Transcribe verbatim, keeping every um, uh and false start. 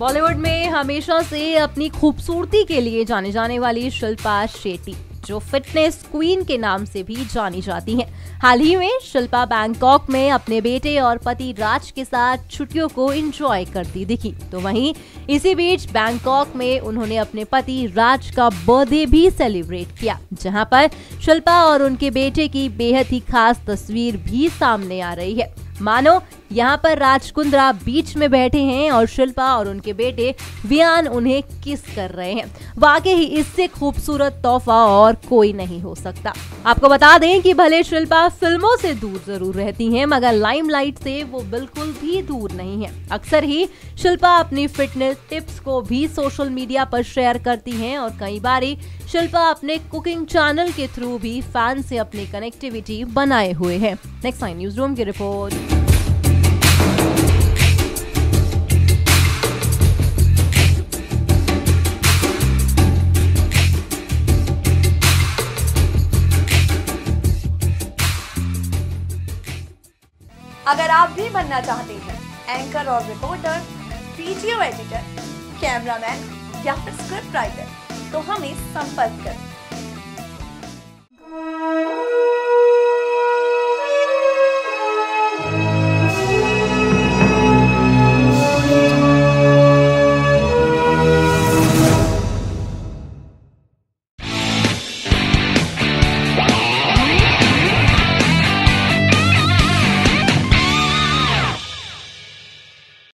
बॉलीवुड में हमेशा से अपनी खूबसूरती के लिए जाने जाने वाली शिल्पा शेट्टी, जो फिटनेस क्वीन के नाम से भी जानी जाती हैं। हाल ही में शिल्पा बैंकॉक में अपने बेटे और पति राज के साथ छुट्टियों को एंजॉय करती दिखी। तो वहीं इसी बीच बैंकॉक में उन्होंने अपने पति राज का बर्थडे भी सेलिब्रेट किया, जहां पर शिल्पा और उनके बेटे की बेहद ही खास तस्वीर भी सामने आ रही है। मानो यहाँ पर राज कुंद्रा बीच में बैठे हैं और शिल्पा और उनके बेटे वियान उन्हें किस कर रहे हैं। वाकई ही इससे खूबसूरत तोहफा और कोई नहीं हो सकता। आपको बता दें कि भले शिल्पा फिल्मों से दूर जरूर रहती हैं, मगर लाइमलाइट से वो बिल्कुल भी दूर नहीं है। अक्सर ही शिल्पा अपनी फिटनेस टिप्स को भी सोशल मीडिया पर शेयर करती हैं और कई बारी शिल्पा अपने कुकिंग चैनल के थ्रू भी फैन से अपनी कनेक्टिविटी बनाए हुए हैं। नेक्स्ट नाइन न्यूज रूम की रिपोर्ट। अगर आप भी बनना चाहते हैं एंकर और रिपोर्टर, वीडियो एडिटर, कैमरामैन या फिर स्क्रिप्ट राइटर, तो हमें संपर्क करें।